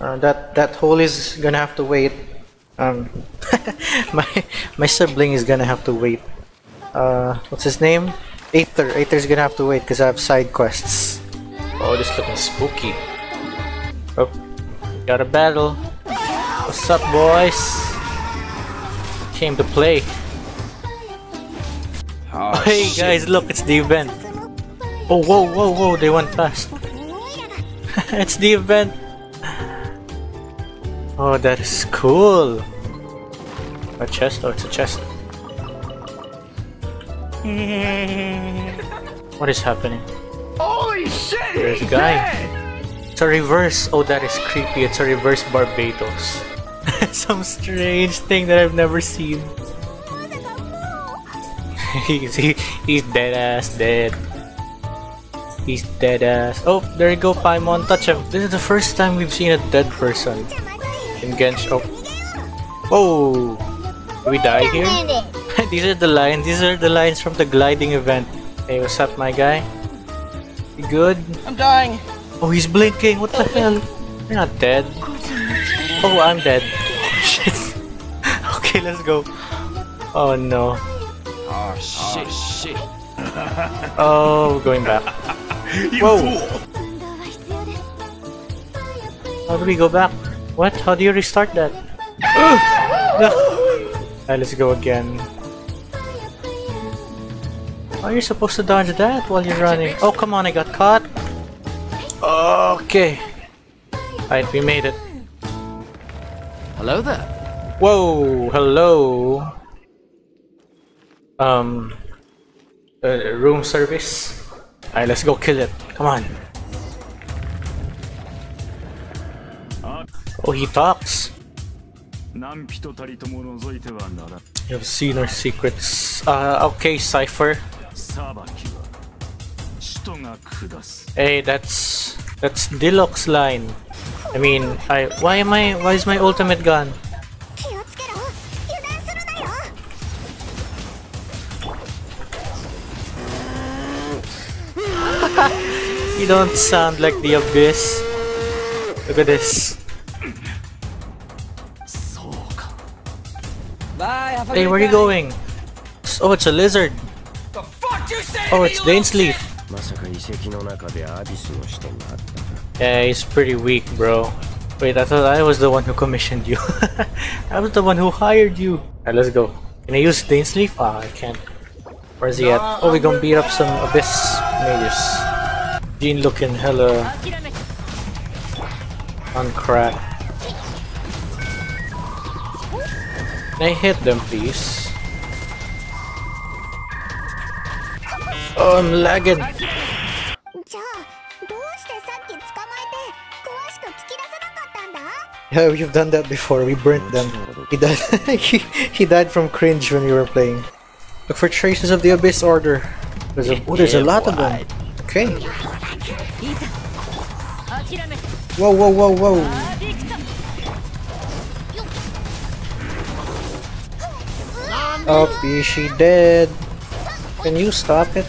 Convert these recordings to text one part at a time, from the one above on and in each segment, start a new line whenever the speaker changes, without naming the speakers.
That hole is gonna have to wait. My sibling is gonna have to wait. What's his name? Aether. Aether's gonna have to wait because I have side quests. Oh, this looking spooky. Oh, got a battle. What's up, boys? Came to play. Oh, hey guys, look, it's the event. Oh, whoa, they went fast. It's the event. Oh, that is cool. A chest? Oh, it's a chest. What is happening?
Holy shit!
There's a guy. It's a reverse. Oh, that is creepy. It's a reverse Barbatos. Some strange thing that I've never seen. He's dead ass dead. He's dead ass. Oh, there you go, Paimon. Touch him. This is the first time we've seen a dead person in Genshin. Oh. Whoa! Do we die here? These are the lines. These are the lines from the gliding event. Hey, what's up, my guy? You good?
I'm dying.
Oh, he's blinking. What the hell? You're not dead. Oh, I'm dead. Shit. Okay, let's go. Oh no.
Oh shit.
Oh, we're going back. Whoa! How do we go back? What? How do you restart that? No. Alright, let's go again. How are you supposed to dodge that while you're running? Oh, come on, I got caught. Okay. Alright, we made it.
Hello there.
Whoa, hello. Room service. Alright, let's go kill it. Come on. Oh, he talks. You've seen our secrets. Okay, Cypher. Hey, that's Diluc's line. I mean, why is my ultimate gone? You don't sound like the Abyss. Look at this.
Bye, have a
Hey,
good
where are you
day.
going? Oh, it's a lizard.
The fuck you say?
Oh, it's Deinsleft. Yeah, he's pretty weak, bro. Wait, I thought I was the one who commissioned you. I was the one who hired you. Alright, let's go. Can I use Deinsleft? Ah, I can't. Where's he at? Oh, we're gonna beat up some Abyss mages. Jean looking hella on crack. Can I hit them, please? Oh, I'm lagging. Yeah, we've done that before. We burnt them. He died. he died from cringe when we were playing. Look for traces of the Abyss Order. There's a lot of them. Okay. Whoa. Oh, is she dead? Can you stop it?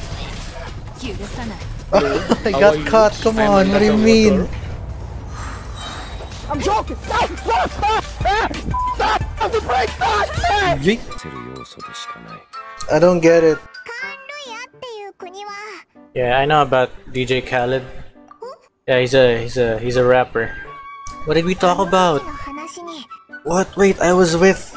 Oh, I got caught. Come on, what do you mean?
I'm joking. Stop! The break!
Yeet. I don't get it. Yeah, I know about DJ Khaled. Yeah, he's a rapper. What did we talk about? What? Wait, I was with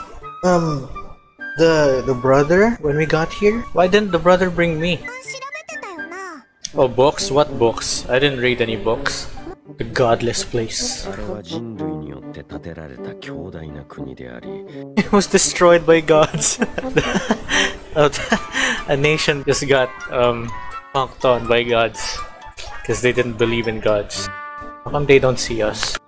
the brother when we got here. Why didn't the brother bring me? Oh, books? What books? I didn't read any books. The godless place. It was destroyed by gods. A nation just got punked on by gods because they didn't believe in gods. How come they don't see us?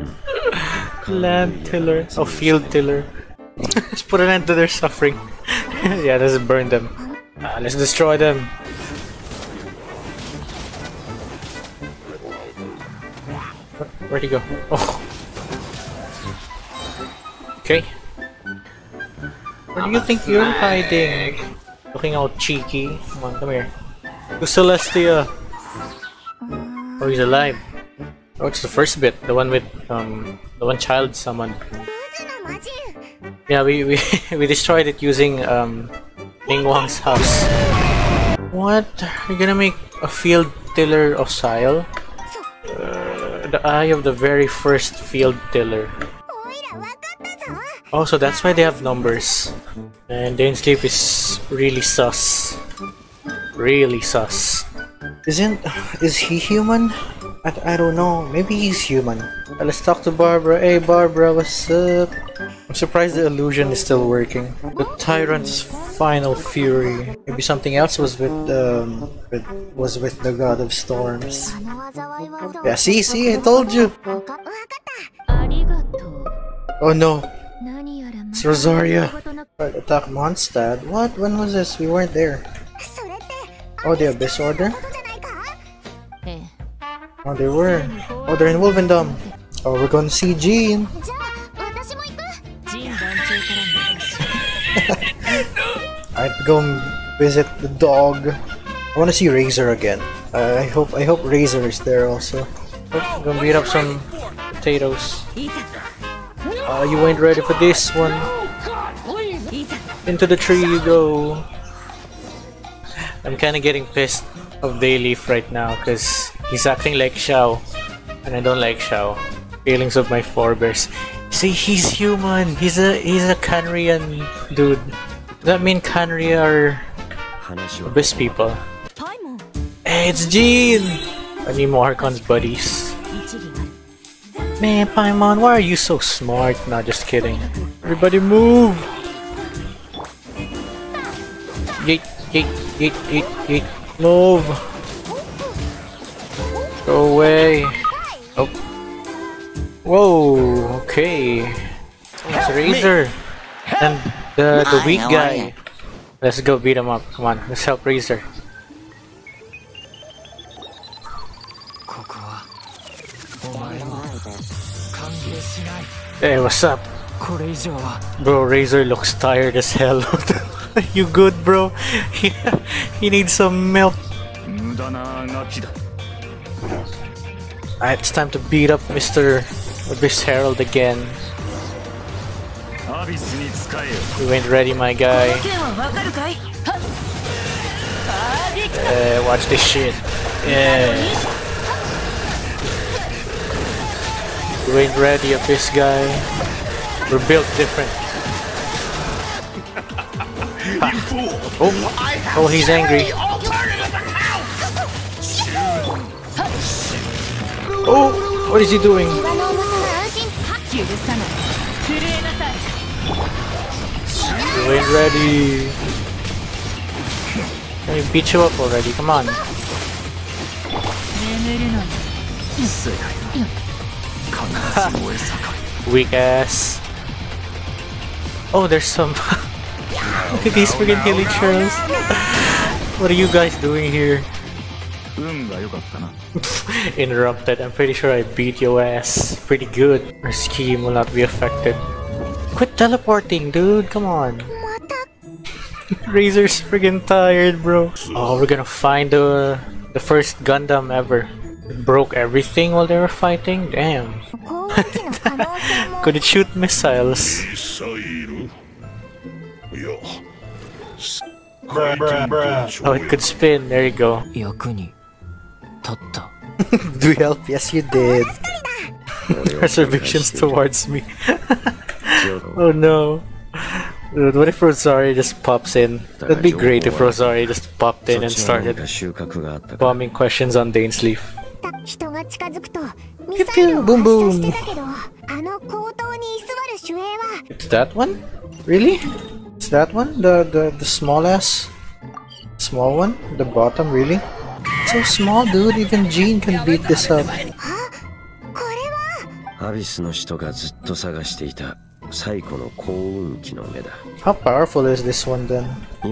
Land tiller. Oh, field tiller. Let's put an end to their suffering. Yeah, let's burn them. Let's destroy them. Where'd he go? Oh. Okay. Where do you think you're hiding? Looking out cheeky. Come on, come here. To Celestia. Oh, he's alive. Oh, it's the first bit, the one with the one child summoned. Yeah, we we destroyed it using Ling Wang's house. What? You're gonna make a field tiller of Sile? The eye of the very first field tiller. Oh, so that's why they have numbers. And Deinsleft is really sus. Really sus. Is he human? I don't know. Maybe he's human. Let's talk to Barbara. Hey Barbara, what's up? I'm surprised the illusion is still working. The Tyrant's final fury. Maybe something else was with the God of Storms. Yeah, see, I told you. Oh no, it's Rosaria. Attack Mondstadt. What? When was this? We weren't there. Oh, the Abyss Order? Oh, they were. Oh, they're in Wolvendom. Oh, we're gonna see Jean. I'd go visit the dog. I wanna see Razor again. I hope Razor is there also. Oh, gonna beat up some potatoes. You ain't ready for this one. Into the tree you go. I'm kinda getting pissed of Dayleaf right now because he's acting like Xiao, and I don't like Xiao. Feelings of my forebears. See, he's human. He's a Canrian dude. Does that mean Canria are Abyss people? Hey, it's Jean! I need more Archon's buddies. Man, Paimon, why are you so smart? Nah, just kidding. Everybody move! Yeet, yeet, yeet, yeet, yeet. Move! Go away! Oh. Whoa, okay. It's Razor! And the weak guy. Let's go beat him up. Come on, let's help Razor. Hey, what's up? Bro, Razor looks tired as hell. You good, bro? He needs some milk. Alright, it's time to beat up Mr. Abyss Herald again. You ain't ready, my guy. Watch this shit. Yeah. You ain't ready, Abyss guy. We're built different. Oh, he's angry. Oh, what is he doing? You ain't ready. Can we beat you up already? Come on. Weak ass. Oh, there's some. Look at these freaking healing shells. What are you guys doing here? Interrupted. I'm pretty sure I beat your ass pretty good. Our scheme will not be affected. Quit teleporting, dude. Come on. Razor's friggin' tired, bro. Oh, we're gonna find the first Gundam ever. It broke everything while they were fighting? Damn. Could it shoot missiles? Oh, it could spin. There you go. Do you help? Yes, you did. Reservations towards me. Oh no. Dude, what if Rosaria just pops in? That'd be great if Rosaria just popped in and started bombing questions on Deinsleft. Pew pew, boom boom. It's that one? Really? It's that one? The small ass? Small one? The bottom, really? It's so small, dude. Even Jean can beat this up. How powerful is this one then?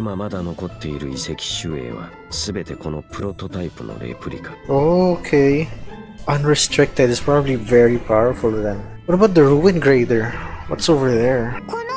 Okay. Unrestricted is probably very powerful then. What about the Ruin Grader? What's over there?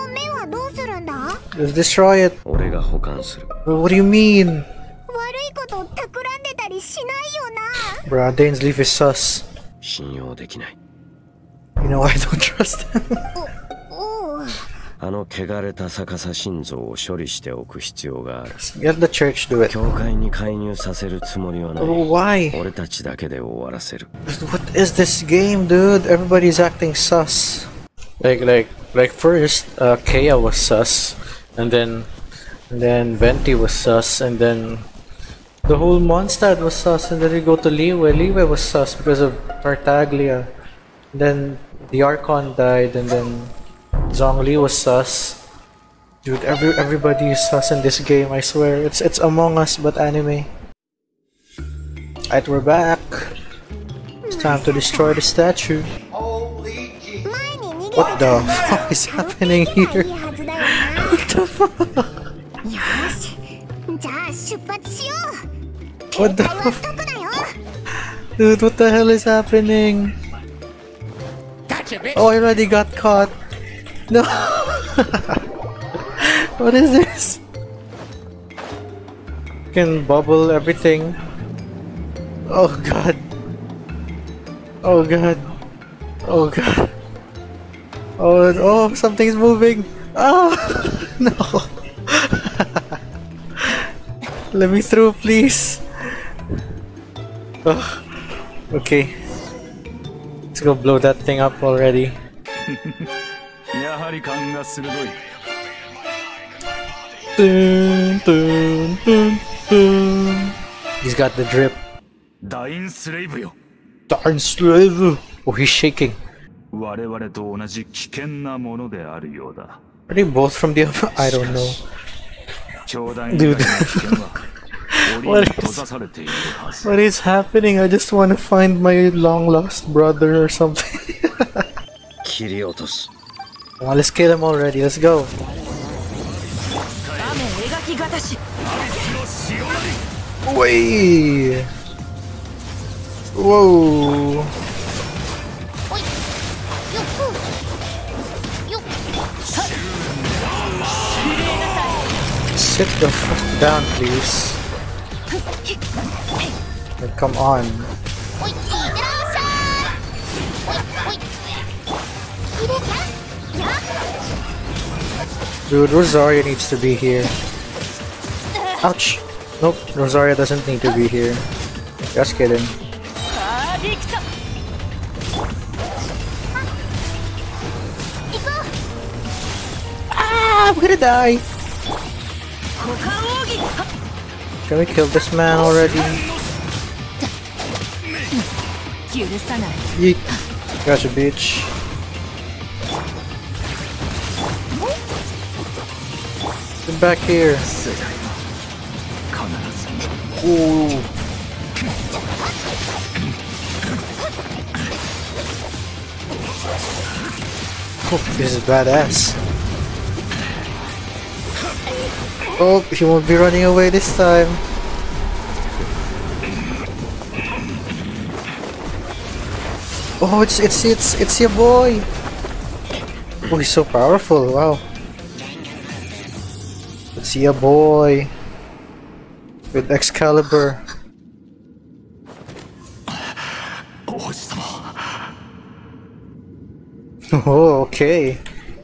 Let's destroy it. What do you mean? Bruh, Deinsleft is sus.
信用できない。
You know, I don't trust him.
あの汚れた逆さ心臓を処理しておく必要がある。
Let the church do it.
教会に介入させるつもりはない。
Oh, why?
俺たちだけで終わらせる。
What is this game, dude? Everybody's acting sus. Like first, Kea was sus, and then Venti was sus, and then the whole Mondstadt was sus, and then we go to Liyue. Liyue was sus because of Tartaglia. Then the Archon died, and then Zhongli was sus. Dude, everybody is sus in this game. I swear, it's Among Us but anime. Alright, we're back. It's time to destroy the statue. What the fuck is happening here? What the fuck? What the fuck? Dude, what the hell is happening? Oh, I already got caught. No. What is this? You can bubble everything. Oh god. Oh god. Oh god. Oh, something's moving. Oh no. Let me through, please. Oh, okay. Let's go blow that thing up already. Dun, dun, dun, dun. He's got the drip. Deinsleft. Oh, he's shaking. Are they both from the other? I don't know. Dude. What is happening? I just want to find my long lost brother or something. Well, let's kill him already. Let's go. Wait. Whoa. Sit the fuck down, please. Oh, come on. Dude, Rosaria needs to be here. Ouch! Nope, Rosaria doesn't need to be here. Just kidding. Ah, I'm gonna die! Can we kill this man already? Yeet. Gotcha, bitch. Get back here. Ooh. Oh, this is badass. Oh, he won't be running away this time. Oh, it's your boy. Oh, he's so powerful. Wow. It's your boy with Excalibur. Oh, okay.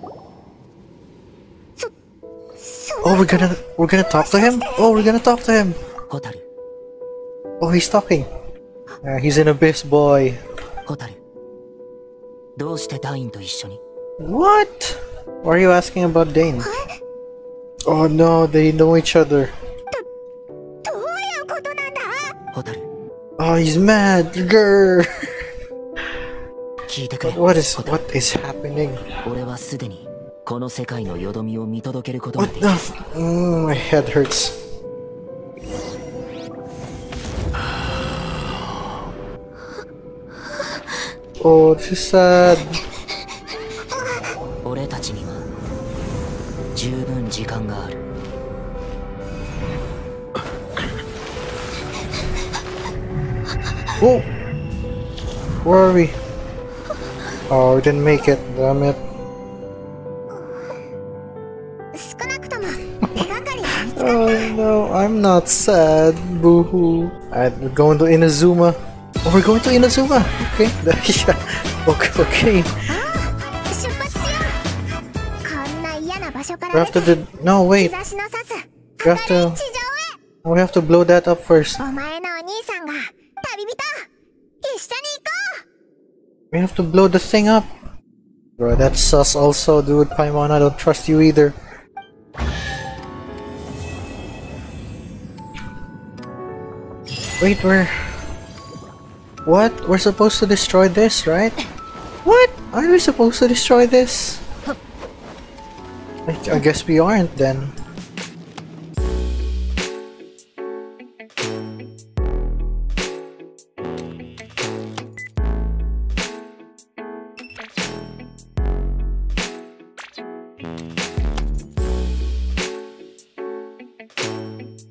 Oh, we're gonna talk to him. Oh, we're gonna talk to him. Oh, he's talking. He's an abyss boy. What? Why are you asking about Dane? Oh no, they know each other. Oh, he's mad. Grr. What is happening? What the my head hurts. Oh, this is sad. Oh! Where are we? Oh, we didn't make it, damn it. Oh no, I'm not sad, boo-hoo. Alright, we're going to Inazuma. Oh, we're going to Inazuma. Okay. Okay. We have to do. No, wait. We have to blow that up first. We have to blow the thing up. Bro, that's sus also, dude. Paimon, I don't trust you either. Wait, what? We're supposed to destroy this, right? What? Are we supposed to destroy this? I guess we aren't then.